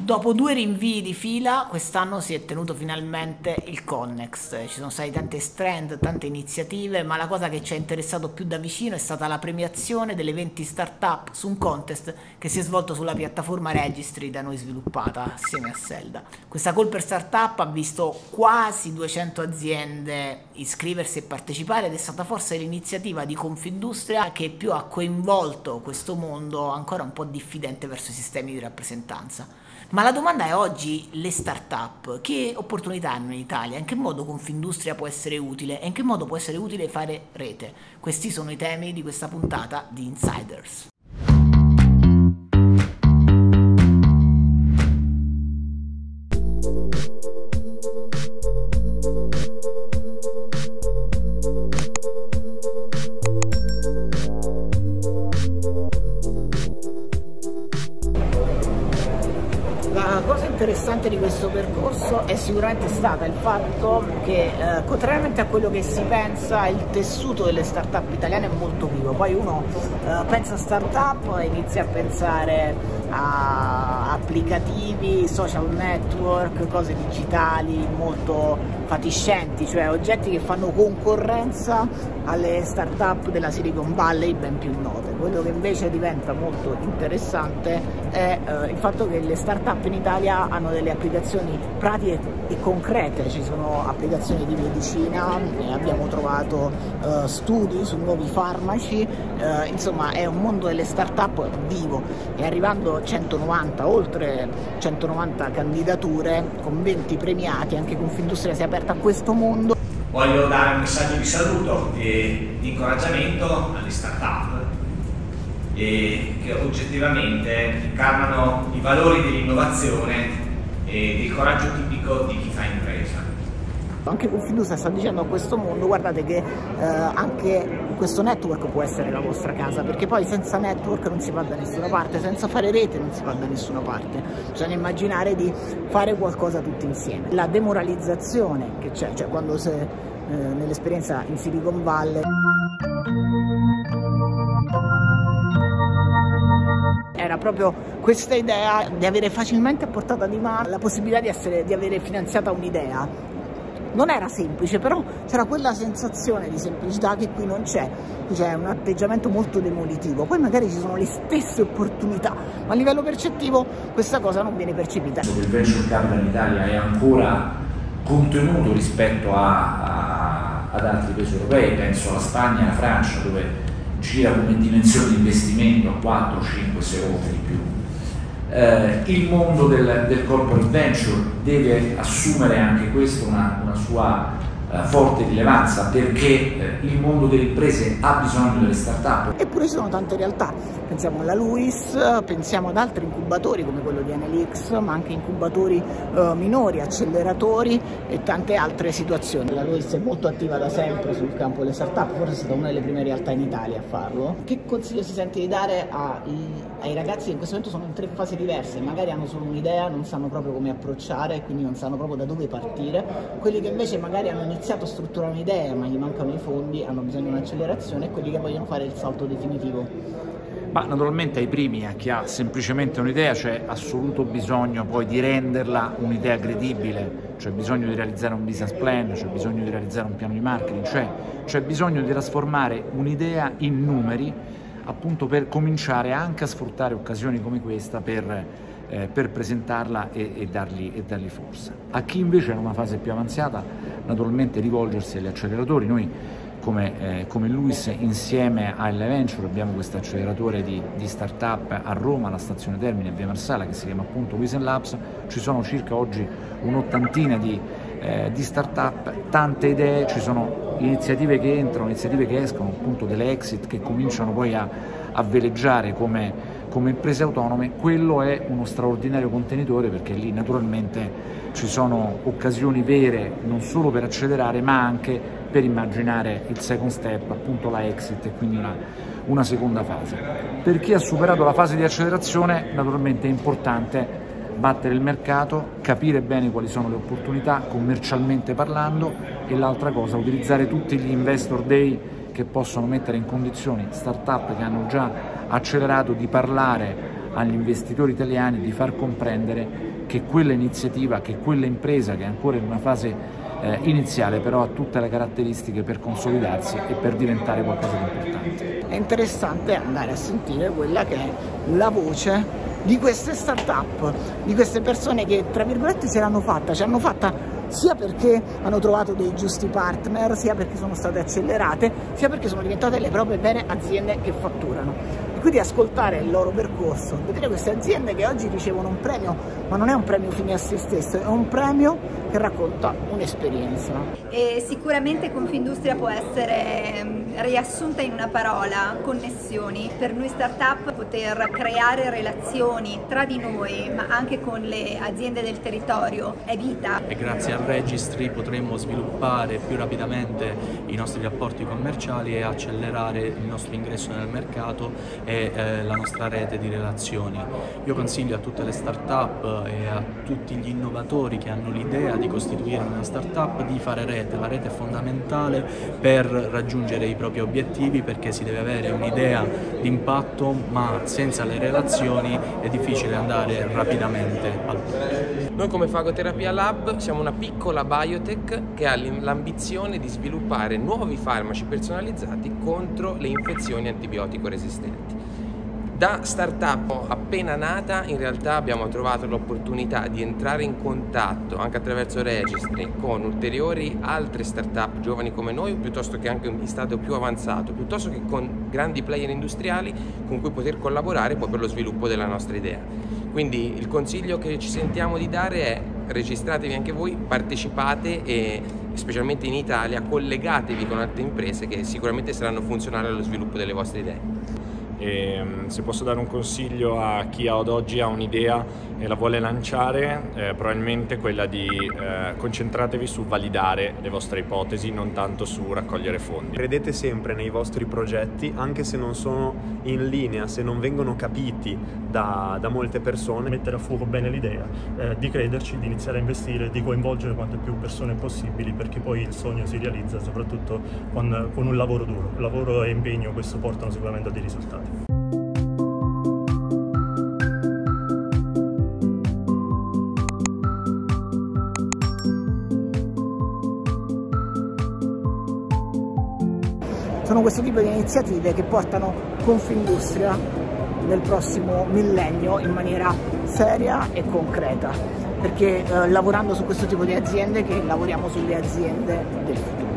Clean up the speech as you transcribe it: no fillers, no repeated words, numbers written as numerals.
Dopo 2 rinvii di fila, quest'anno si è tenuto finalmente il Connext. Ci sono stati tanti stand, tante iniziative, ma la cosa che ci ha interessato più da vicino è stata la premiazione delle 20 startup su un contest che si è svolto sulla piattaforma Registry da noi sviluppata assieme a Selda. Questa call per startup ha visto quasi 200 aziende iscriversi e partecipare ed è stata forse l'iniziativa di Confindustria che più ha coinvolto questo mondo ancora un po' diffidente verso i sistemi di rappresentanza. Ma la domanda è oggi: le start-up che opportunità hanno in Italia? In che modo Confindustria può essere utile? E in che modo può essere utile fare rete? Questi sono i temi di questa puntata di Insiders. La cosa interessante di questo percorso è sicuramente stata il fatto che, contrariamente a quello che si pensa, il tessuto delle start-up italiane è molto vivo. Poi uno pensa a start-up e inizia a pensare a applicativi, social network, cose digitali molto fatiscenti, cioè oggetti che fanno concorrenza alle start-up della Silicon Valley ben più note. Quello che invece diventa molto interessante è il fatto che le start-up in Italia hanno delle applicazioni pratiche e concrete. Ci sono applicazioni di medicina, abbiamo trovato studi su nuovi farmaci, insomma è un mondo delle start-up vivo, e arrivando oltre 190 candidature con 20 premiati, anche Confindustria si è aperta a questo mondo. Voglio dare un messaggio di saluto e di incoraggiamento alle start-up che oggettivamente incarnano i valori dell'innovazione e del coraggio tipico di chi fa impresa. Anche Confindustria sta dicendo a questo mondo: guardate che anche questo network può essere la vostra casa, perché poi senza network non si va da nessuna parte, senza fare rete non si va da nessuna parte. Bisogna immaginare di fare qualcosa tutti insieme. La demoralizzazione che c'è, cioè quando nell'esperienza in Silicon Valley era proprio questa idea di avere facilmente a portata di mano la possibilità di avere finanziata un'idea. Non era semplice, però c'era quella sensazione di semplicità che qui non c'è. C'è un atteggiamento molto demolitivo. Poi magari ci sono le stesse opportunità, ma a livello percettivo questa cosa non viene percepita. Il venture capital in Italia è ancora contenuto rispetto ad altri paesi europei, penso alla Spagna e alla Francia, dove gira come dimensione di investimento a 4, 5, 6 volte di più. Il mondo del corporate venture deve assumere anche questo una sua forte rilevanza, perché il mondo delle imprese ha bisogno delle start-up. Eppure ci sono tante realtà, pensiamo alla LUIS, pensiamo ad altri incubatori come quello di NLX, ma anche incubatori minori, acceleratori e tante altre situazioni. La LUIS è molto attiva da sempre sul campo delle start-up, forse è stata una delle prime realtà in Italia a farlo. Che consiglio si sente di dare ai ragazzi che in questo momento sono in 3 fasi diverse, magari hanno solo un'idea, non sanno proprio come approcciare e quindi non sanno proprio da dove partire? Quelli che invece magari hanno iniziato a strutturare un'idea ma gli mancano i fondi, hanno bisogno di un'accelerazione, e quelli che vogliono fare il salto definitivo? Ma naturalmente ai primi, a chi ha semplicemente un'idea, c'è assoluto bisogno poi di renderla un'idea credibile, c'è bisogno di realizzare un business plan, c'è bisogno di realizzare un piano di marketing, c'è bisogno di trasformare un'idea in numeri, appunto per cominciare anche a sfruttare occasioni come questa per presentarla e dargli forza. A chi invece è in una fase più avanzata, naturalmente rivolgersi agli acceleratori. Noi come LUIS insieme a Venture abbiamo questo acceleratore di startup a Roma, alla stazione Termini a Via Marsala, che si chiama appunto Wisen Labs. Ci sono circa oggi un'ottantina di startup, tante idee, ci sono iniziative che entrano, iniziative che escono, appunto delle exit che cominciano poi a veleggiare come imprese autonome. Quello è uno straordinario contenitore, perché lì naturalmente ci sono occasioni vere non solo per accelerare ma anche per immaginare il second step, appunto la exit, e quindi una seconda fase. Per chi ha superato la fase di accelerazione naturalmente è importante battere il mercato, capire bene quali sono le opportunità commercialmente parlando, e l'altra cosa, utilizzare tutti gli investor day che possono mettere in condizioni start-up che hanno già accelerato di parlare agli investitori italiani di far comprendere che quella iniziativa, che quella impresa, che è ancora in una fase iniziale, però ha tutte le caratteristiche per consolidarsi e per diventare qualcosa di importante. È interessante andare a sentire quella che è la voce di queste start-up, di queste persone che tra virgolette ce l'hanno fatta sia perché hanno trovato dei giusti partner, sia perché sono state accelerate, sia perché sono diventate le proprie vere aziende che fatturano. E quindi ascoltare il loro percorso, vedere queste aziende che oggi ricevono un premio, ma non è un premio fine a se stesso, è un premio che racconta un'esperienza. E sicuramente Confindustria può essere riassunta in una parola: connessioni. Per noi startup poter creare relazioni tra di noi, ma anche con le aziende del territorio, è vita. E grazie al Registry potremo sviluppare più rapidamente i nostri rapporti commerciali e accelerare il nostro ingresso nel mercato e la nostra rete di relazioni. Io consiglio a tutte le start-up e a tutti gli innovatori che hanno l'idea di costituire una start-up di fare rete. La rete è fondamentale per raggiungere i propri obiettivi, perché si deve avere un'idea di impatto, ma senza le relazioni è difficile andare rapidamente al punto. Noi come Fagoterapia Lab siamo una piccola biotech che ha l'ambizione di sviluppare nuovi farmaci personalizzati contro le infezioni antibiotico resistenti. Da startup appena nata in realtà abbiamo trovato l'opportunità di entrare in contatto anche attraverso Registry con ulteriori altre startup giovani come noi, piuttosto che anche in stato più avanzato, piuttosto che con grandi player industriali con cui poter collaborare poi per lo sviluppo della nostra idea. Quindi il consiglio che ci sentiamo di dare è: registratevi anche voi, partecipate e specialmente in Italia collegatevi con altre imprese che sicuramente saranno funzionali allo sviluppo delle vostre idee. E se posso dare un consiglio a chi ad oggi ha un'idea e la vuole lanciare, probabilmente quella di concentratevi su validare le vostre ipotesi, non tanto su raccogliere fondi. Credete sempre nei vostri progetti, anche se non sono in linea, se non vengono capiti da molte persone. Mettere a fuoco bene l'idea, di crederci, di iniziare a investire, di coinvolgere quante più persone possibili, perché poi il sogno si realizza soprattutto con un lavoro duro. Lavoro e impegno, questo portano sicuramente a dei risultati. Sono questo tipo di iniziative che portano Confindustria nel prossimo millennio in maniera seria e concreta, perché lavorando su questo tipo di aziende che lavoriamo sulle aziende del futuro.